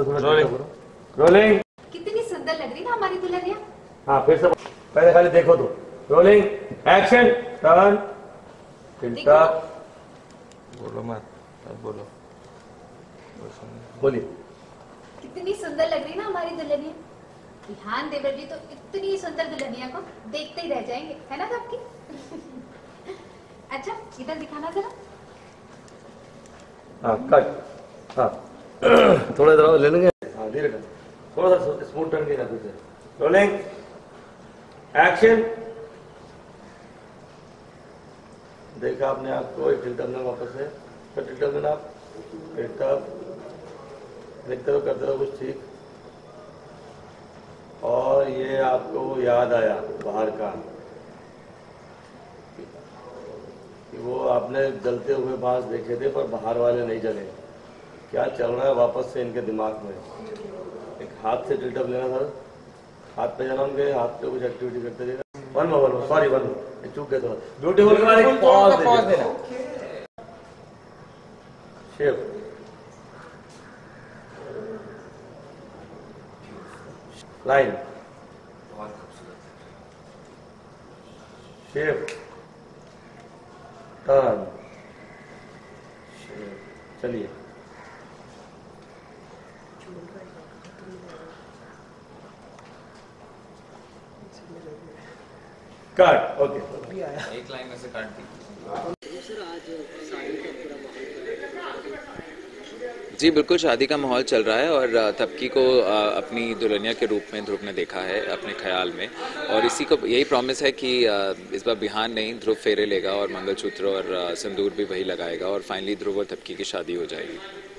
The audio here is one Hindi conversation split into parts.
तो थोड़ा रोलिंग रोलिंग। कितनी सुंदर लग रही ना हमारी दुल्हनिया। हाँ फिर से पहले खाली देखो तो। रोलिंग एक्शन टर्न चिंता। बोलो मत बोलो। बोलिए। कितनी सुंदर लग रही ना हमारी दुल्हनिया। बिहान देवर जी तो इतनी सुंदर दुल्हनिया को देखते ही रह जाएंगे, है ना सबकी। अच्छा इधर दिखाना जरा। हाँ कट। हाँ थोड़ा इधर ले लेंगे। हाँ धीरे कर, थोड़ा सा स्मूथ टर्न की ना फिर से। Rolling action. देखा आपने आपको एक टिल्टअप में वापस से फिर टिल्टअप में आप टिल्टअप देखते रहो, करते रहो कुछ ठीक। और ये आपको याद आया बाहर का कि वो आपने जलते हुए बांस देखे थे पर बाहर वाले नहीं जले। क्या चल रहा है वापस से इनके दिमाग में। एक हाथ से टिल्टअप लेना था, हाथ पे जाना उनके, हाथ पे कुछ एक्टिविटी करते थे। One more sorry one more चूक गए तो ब्यूटीफुल के बाद एक पॉज देना। Shape line shape turn shape. चलिए कट। ओके एक लाइन में से काट दी। जी बिल्कुल, शादी का माहौल चल रहा है और तबकी को अपनी दुल्हनिया के रूप में ध्रुव ने देखा है अपने ख्याल में, और इसी को यही प्रॉमिस है कि इस बार बिहान नहीं ध्रुव फेरे लेगा और मंगलसूत्र और सिंदूर भी वही लगाएगा और फाइनली ध्रुव और तबकी की शादी हो जाएगी।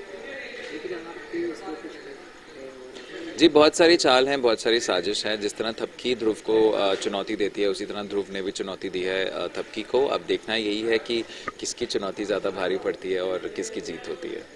जी बहुत सारी चाल हैं, बहुत सारी साजिश है। जिस तरह तबकी ध्रुव को चुनौती देती है उसी तरह ध्रुव ने भी चुनौती दी है तबकी को। अब देखना यही है कि किसकी चुनौती ज़्यादा भारी पड़ती है और किसकी जीत होती है।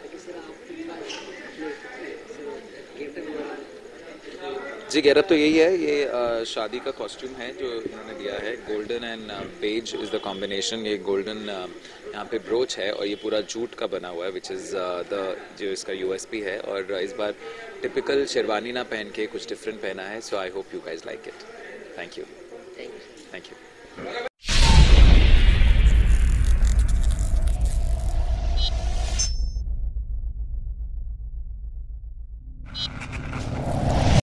जी गेटअप तो यही है, ये शादी का कॉस्ट्यूम है जो इन्होंने दिया है। Golden and beige is the combination. ये गोल्डन यहाँ पे ब्रोच है और ये पूरा जूट का बना हुआ है, विच इज़ द जो इसका यूएसपी है। और इस बार टिपिकल शेरवानी ना पहन के कुछ डिफरेंट पहना है। So I hope you guys like it. Thank you.